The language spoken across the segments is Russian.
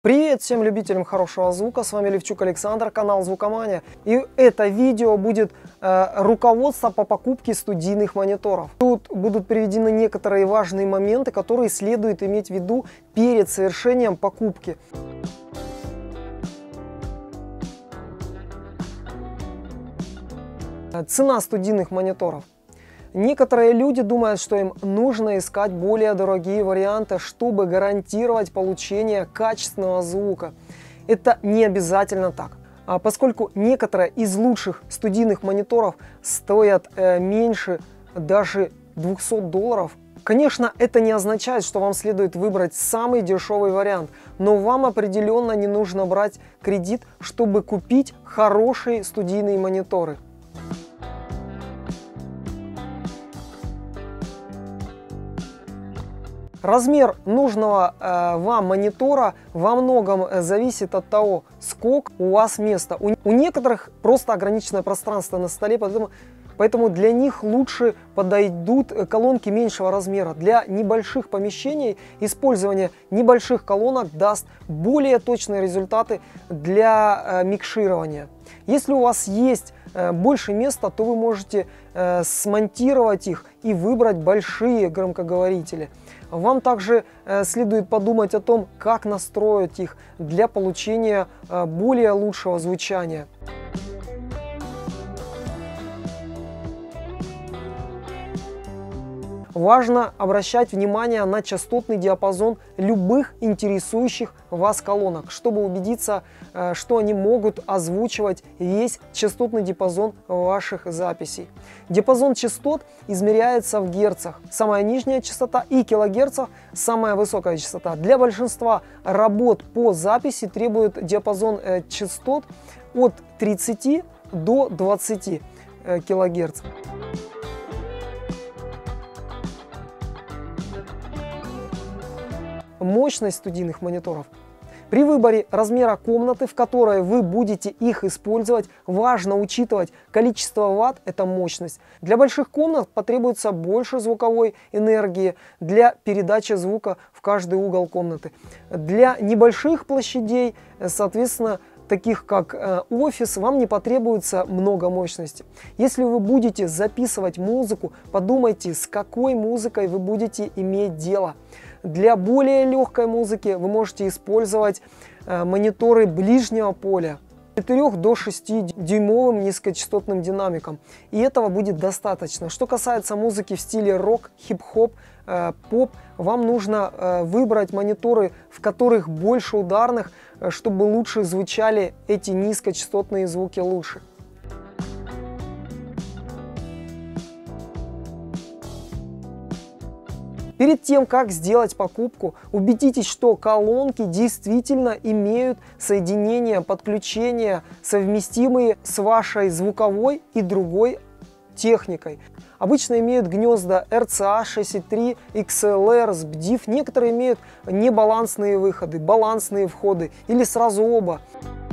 Привет всем любителям хорошего звука, с вами Левчук Александр, канал Звукомания. И это видео будет руководство по покупке студийных мониторов. Тут будут приведены некоторые важные моменты, которые следует иметь в виду перед совершением покупки. Цена студийных мониторов. Некоторые люди думают, что им нужно искать более дорогие варианты, чтобы гарантировать получение качественного звука. Это не обязательно так, поскольку некоторые из лучших студийных мониторов стоят меньше даже $200. Конечно, это не означает, что вам следует выбрать самый дешевый вариант, но вам определенно не нужно брать кредит, чтобы купить хорошие студийные мониторы. Размер нужного вам монитора во многом зависит от того, сколько у вас места. У некоторых просто ограниченное пространство на столе, поэтому для них лучше подойдут колонки меньшего размера. Для небольших помещений использование небольших колонок даст более точные результаты для микширования. Если у вас есть больше места, то вы можете смонтировать их и выбрать большие громкоговорители. Вам также следует подумать о том, как настроить их для получения более лучшего звучания. Важно обращать внимание на частотный диапазон любых интересующих вас колонок, чтобы убедиться, что они могут озвучивать весь частотный диапазон ваших записей. Диапазон частот измеряется в герцах. Самая нижняя частота и килогерцах самая высокая частота. Для большинства работ по записи требует диапазон частот от 30 до 20 килогерц. Мощность студийных мониторов. При выборе размера комнаты, в которой вы будете их использовать, важно учитывать количество ватт, это мощность. Для больших комнат потребуется больше звуковой энергии для передачи звука в каждый угол комнаты. Для небольших площадей, соответственно, таких как офис, вам не потребуется много мощности. Если вы будете записывать музыку, подумайте, с какой музыкой вы будете иметь дело. Для более легкой музыки вы можете использовать мониторы ближнего поля, 4 до 6 дюймовым низкочастотным динамиком. И этого будет достаточно. Что касается музыки в стиле рок, хип-хоп, поп, вам нужно выбрать мониторы, в которых больше ударных, чтобы лучше звучали эти низкочастотные звуки лучше. Перед тем, как сделать покупку, убедитесь, что колонки действительно имеют соединения, подключения, совместимые с вашей звуковой и другой техникой. Обычно имеют гнезда RCA 63, XLR, SBDIF. Некоторые имеют небалансные выходы, балансные входы или сразу оба.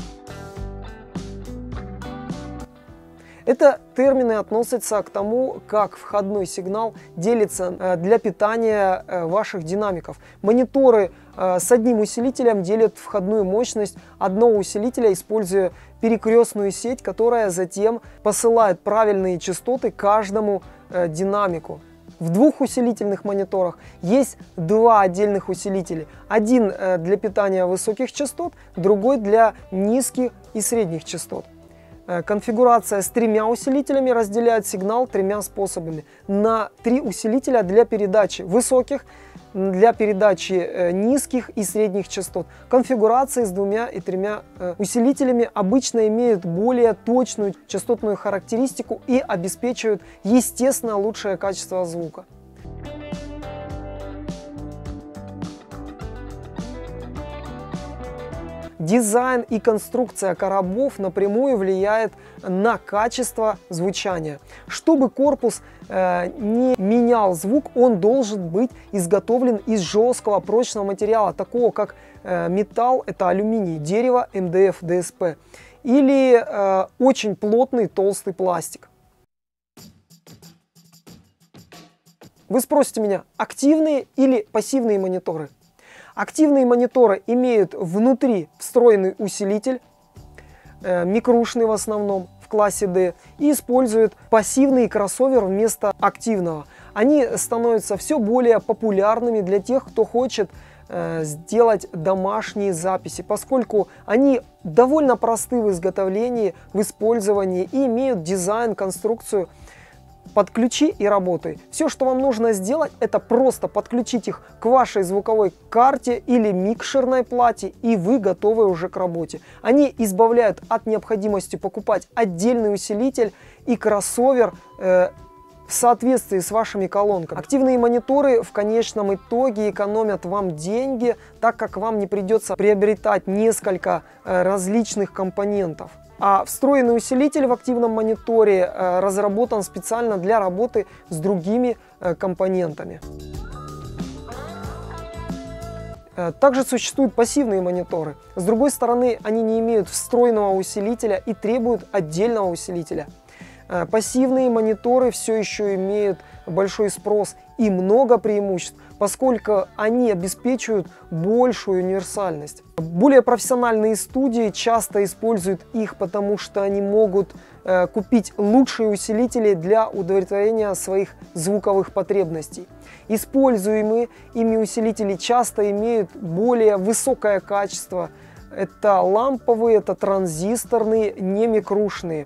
Это термины относятся к тому, как входной сигнал делится для питания ваших динамиков. Мониторы с одним усилителем делят входную мощность одного усилителя, используя перекрестную сеть, которая затем посылает правильные частоты каждому динамику. В двухусилительных мониторах есть два отдельных усилителя. Один для питания высоких частот, другой для низких и средних частот. Конфигурация с 3 усилителями разделяет сигнал 3 способами. На 3 усилителя для передачи высоких, для передачи низких и средних частот. Конфигурации с 2 и 3 усилителями обычно имеют более точную частотную характеристику и обеспечивают, естественно, лучшее качество звука. Дизайн и конструкция коробов напрямую влияет на качество звучания. Чтобы корпус не менял звук, он должен быть изготовлен из жесткого прочного материала, такого как металл, это алюминий, дерево, МДФ, ДСП, или очень плотный толстый пластик. Вы спросите меня, активные или пассивные мониторы? Активные мониторы имеют внутри встроенный усилитель, микрушный в основном, в классе D, и используют пассивный кроссовер вместо активного. Они становятся все более популярными для тех, кто хочет сделать домашние записи, поскольку они довольно просты в изготовлении, в использовании и имеют дизайн, конструкцию. Подключи и работай. Все, что вам нужно сделать, это просто подключить их к вашей звуковой карте или микшерной плате, и вы готовы уже к работе. Они избавляют от необходимости покупать отдельный усилитель и кроссовер в соответствии с вашими колонками. Активные мониторы в конечном итоге экономят вам деньги, так как вам не придется приобретать несколько различных компонентов. А встроенный усилитель в активном мониторе разработан специально для работы с другими компонентами. Также существуют пассивные мониторы. С другой стороны, они не имеют встроенного усилителя и требуют отдельного усилителя. Пассивные мониторы все еще имеют большой спрос и много преимуществ, поскольку они обеспечивают большую универсальность. Более профессиональные студии часто используют их, потому что они могут купить лучшие усилители для удовлетворения своих звуковых потребностей. Используемые ими усилители часто имеют более высокое качество. Это ламповые, это транзисторные, не микрушные,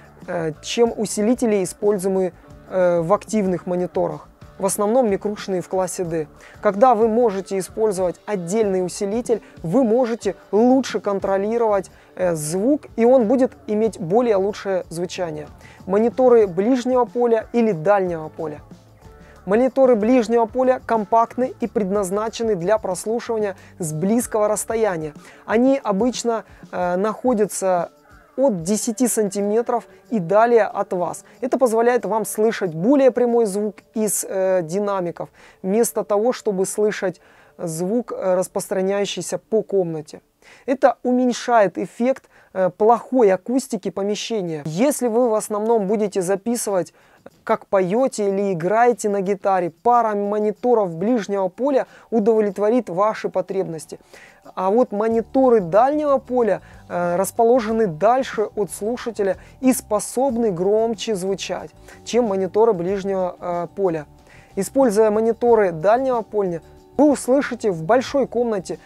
чем усилители, используемые в активных мониторах. В основном микрушные в классе D. Когда вы можете использовать отдельный усилитель, вы можете лучше контролировать звук, и он будет иметь более лучшее звучание. Мониторы ближнего поля или дальнего поля. Мониторы ближнего поля компактны и предназначены для прослушивания с близкого расстояния. Они обычно находятся от 10 сантиметров и далее от вас. Это позволяет вам слышать более прямой звук из динамиков, вместо того, чтобы слышать звук, распространяющийся по комнате. Это уменьшает эффект плохой акустики помещения. Если вы в основном будете записывать, как поете или играете на гитаре, пара мониторов ближнего поля удовлетворит ваши потребности. А вот мониторы дальнего поля расположены дальше от слушателя и способны громче звучать, чем мониторы ближнего поля. Используя мониторы дальнего поля, вы услышите в большой комнате,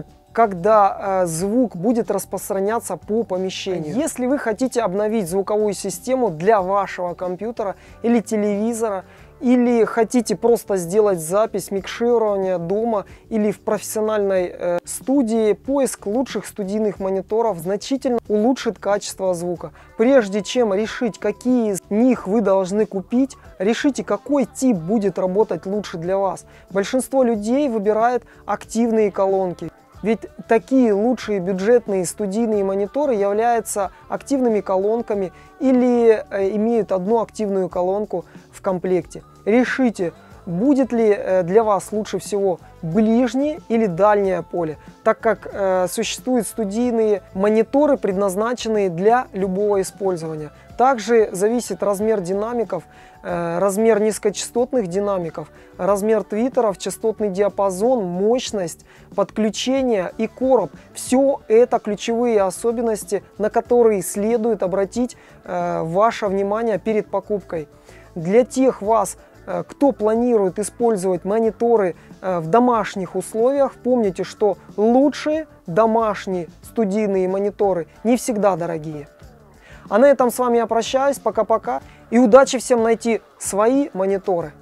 когда звук будет распространяться по помещению. Если вы хотите обновить звуковую систему для вашего компьютера или телевизора, или хотите просто сделать запись, микширование дома или в профессиональной студии, поиск лучших студийных мониторов значительно улучшит качество звука. Прежде чем решить, какие из них вы должны купить, решите, какой тип будет работать лучше для вас. Большинство людей выбирает активные колонки. Ведь такие лучшие бюджетные студийные мониторы являются активными колонками или имеют одну активную колонку в комплекте. Решите, будет ли для вас лучше всего ближнее или дальнее поле, так как существуют студийные мониторы, предназначенные для любого использования. Также зависит размер динамиков, размер низкочастотных динамиков, размер твиттеров, частотный диапазон, мощность, подключение и короб. Все это ключевые особенности, на которые следует обратить ваше внимание перед покупкой. Для тех вас, кто планирует использовать мониторы в домашних условиях, помните, что лучшие домашние студийные мониторы не всегда дорогие. А на этом с вами я прощаюсь. Пока-пока. И удачи всем найти свои мониторы.